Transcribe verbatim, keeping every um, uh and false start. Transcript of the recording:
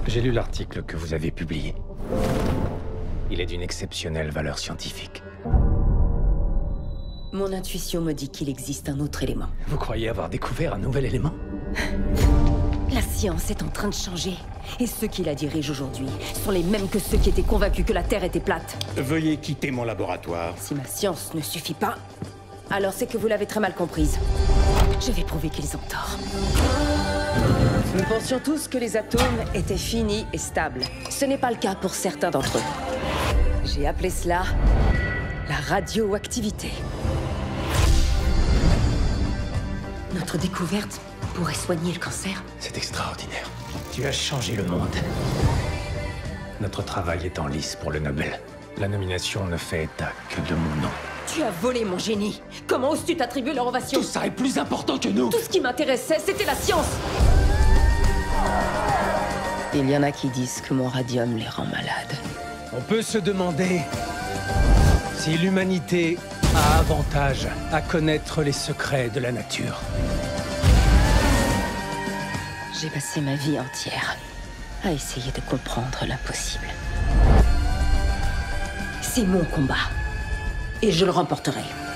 J'ai lu l'article que vous avez publié. Il est d'une exceptionnelle valeur scientifique. Mon intuition me dit qu'il existe un autre élément. Vous croyez avoir découvert un nouvel élément? La science est en train de changer. Et ceux qui la dirigent aujourd'hui sont les mêmes que ceux qui étaient convaincus que la Terre était plate. Veuillez quitter mon laboratoire. Si ma science ne suffit pas, alors c'est que vous l'avez très mal comprise. Je vais prouver qu'ils ont tort. Nous pensions tous que les atomes étaient finis et stables. Ce n'est pas le cas pour certains d'entre eux. J'ai appelé cela la radioactivité. Notre découverte pourrait soigner le cancer. C'est extraordinaire. Tu as changé le monde. Notre travail est en lice pour le Nobel. La nomination ne fait état que de mon nom. Tu as volé mon génie. Comment oses-tu t'attribuer leur ovation? Tout ça est plus important que nous. Tout ce qui m'intéressait, c'était la science. Il y en a qui disent que mon radium les rend malades. On peut se demander si l'humanité a avantage à connaître les secrets de la nature. J'ai passé ma vie entière à essayer de comprendre l'impossible. C'est mon combat. Et je le remporterai.